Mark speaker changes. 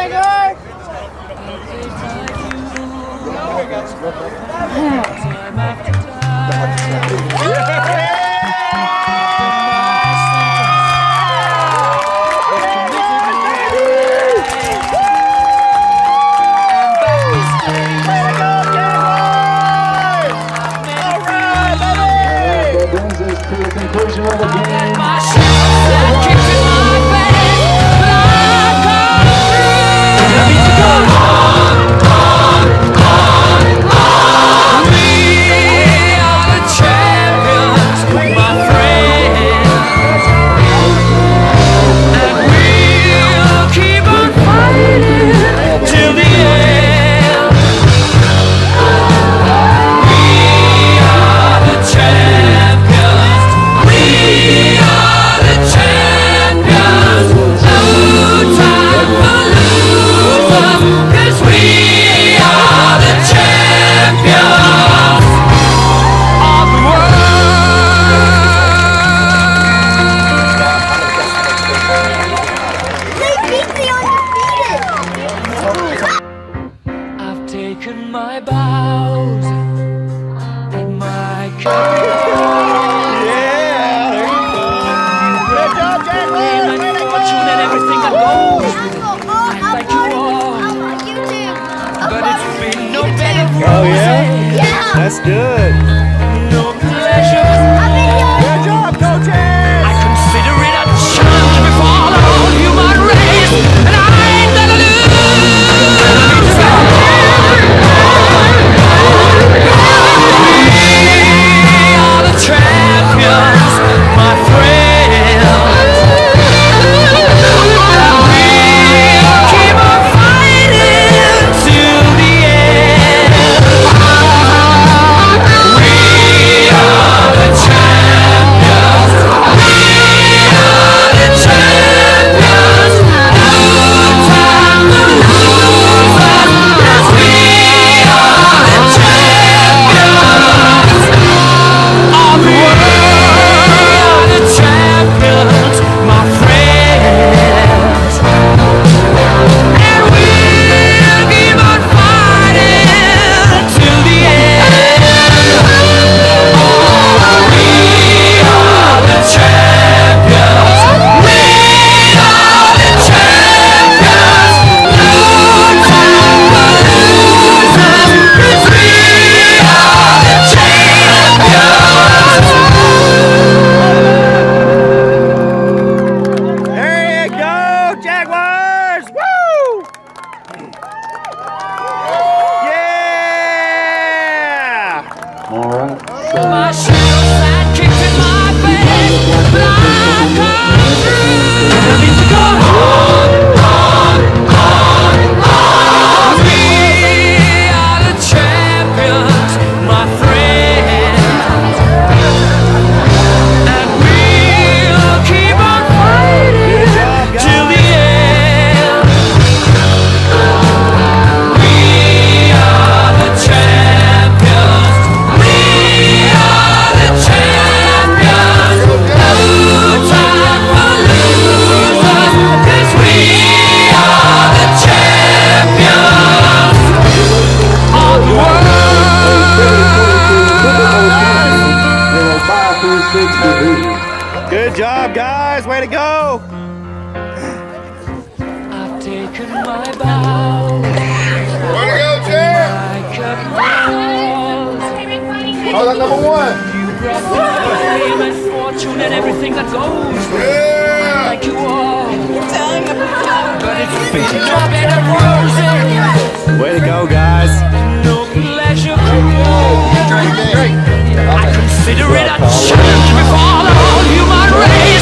Speaker 1: My bows and my cup.
Speaker 2: Yeah, there you go. Good job, Jackson.
Speaker 1: Fortune and everything that goes with it. Like you all. But it's been no better rose.
Speaker 2: Oh yeah?
Speaker 1: Yeah.
Speaker 2: That's good.
Speaker 1: No pleasure.
Speaker 2: Good job, coaches.
Speaker 1: I consider it a challenge before the whole human race, and I ain't gonna lose. Champions, my friends. We'll keep on fighting till the end. We are the champions. We are the champions. No time to lose us, 'cause we are the champions of the world. My shadows that kicked in my face, but I come through. I need to go on. We are the champions, my friends, and we'll keep on fighting till the end. We are the champions.
Speaker 2: Good job, guys. Way to go.
Speaker 1: I've taken my bow.
Speaker 3: Way to go, champ. Oh, that's number one.
Speaker 1: You brought me fame and fortune and everything that goes with it.
Speaker 3: Yeah.
Speaker 1: Like you all. But it's been no better roses.
Speaker 2: Way to go, guys.
Speaker 1: No pleasure comes. I consider it a challenge before the whole human race.